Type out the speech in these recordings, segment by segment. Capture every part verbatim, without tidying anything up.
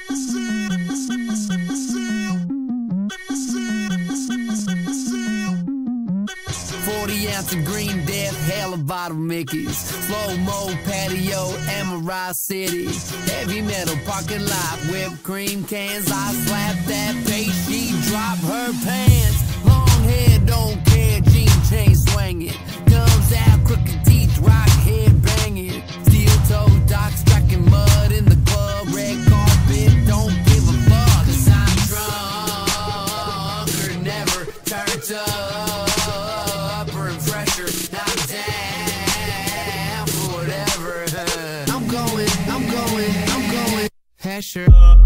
forty ounce of green death, hella bottle Mickeys, slow-mo patio, Emerald City, heavy metal parking lot, whipped cream cans. I slap that bass, she drop her pants. Long hair, don't care, jean chain swinging, comes out crooked teeth, rock head banging, steel toe dock striking mud in the club, red carpet, don't give a fuck, 'cause I'm drunk or never turned up, or fresher, I'm down for whatever. I'm going, I'm going, I'm going Hesher.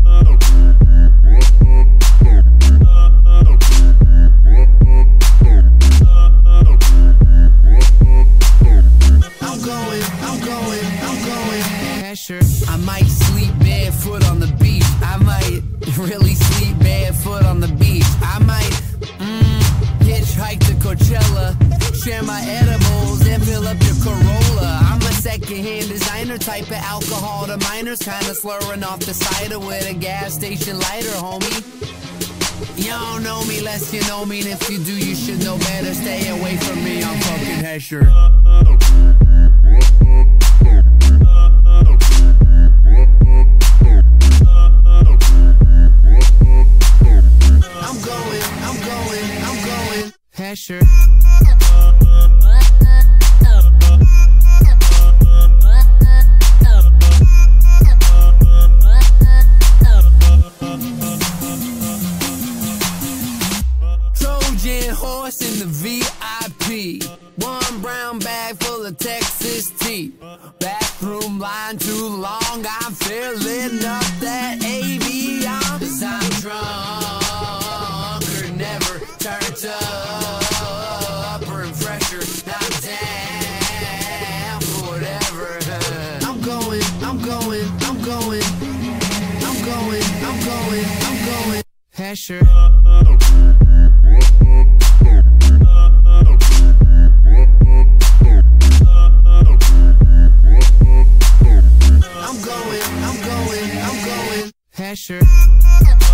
I might sleep barefoot on the beach. I might really sleep barefoot on the beach. I might mm, hitchhike to Coachella, share my edibles and fill up your Corolla. I'm a secondhand designer, type of alcohol to minors, kinda slurring off the cider with a gas station lighter, homie. You don't know me less you know me, and if you do, you should know better. Stay away from me, I'm fucking Hesher. Hesher. Trojan horse in the V I P, one brown bag full of Texas tea, bathroom line too long, I'm filling up that A V on, 'cause I'm drunk or never turned up, or fresher, I'm down for whatever. I'm going, I'm going, I'm going, I'm going, I'm going, I'm going Hesher. I'm going, I'm going, I'm going Hesher.